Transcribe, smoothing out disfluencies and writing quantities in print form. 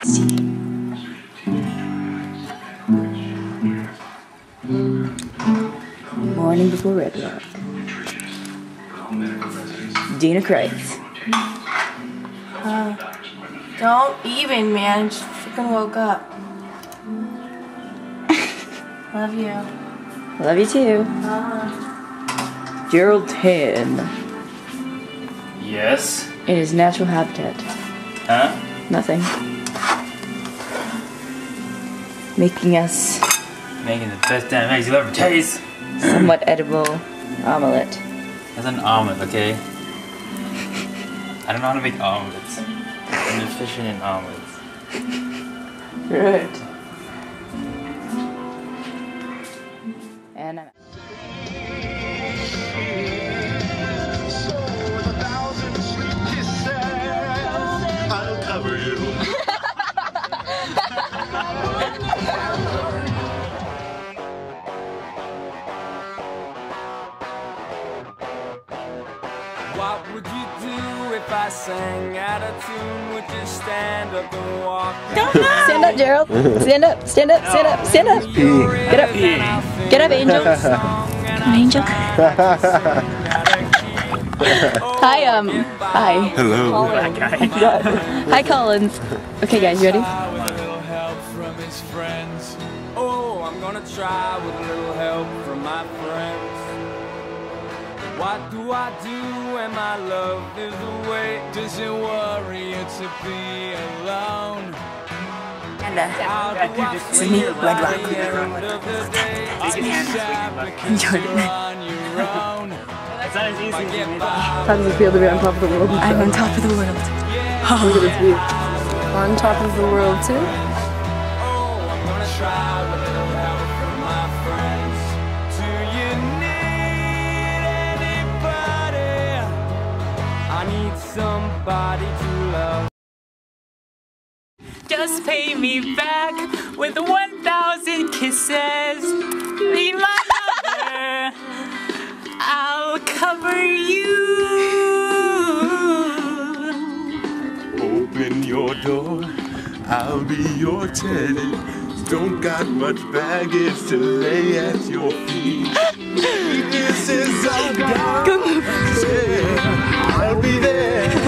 see. Morning before Red Rock. Dina Kreitz. Don't even, man. Just freaking woke up. Love you. Love you too. Gerald Tan. Yes? In his natural habitat. Huh? Nothing. Making us Making the best damn eggs you'll ever taste. somewhat edible omelet. That's an omelet, okay? I don't know how to make omelets. I'm deficient in omelets. Right. And I'm I'll cover you. What would you do if I sang out of tune? Would you stand up and walk? stand up, Gerald. Stand up, stand up, stand up, stand up. Get up. Get up, Angel. Come on, Angel. Hi, hi. Hello. Hi, Collins. Okay, guys, you ready? With a little help from his friends. Oh, I'm gonna try with a little help from my friends. What do I do when my love is away? Does it worry you to be alone? And How do I this is me, feel Red by Rock. the end of the day? Are you sad because Enjoyed you're it. on your own? It's not as easy as you think. How does it feel to be on top of the world? I'm on top of the world. Look at this view. On top of the world too? Oh, I'm gonna try with a little help from my friends. Do you need anybody? I need somebody to love. Just pay me back with 1,000 kisses. Be my lover. I'll cover you. Open your door, I'll be your teddy. Don't got much baggage to lay at your feet. This is all God. Yeah, I'll be there.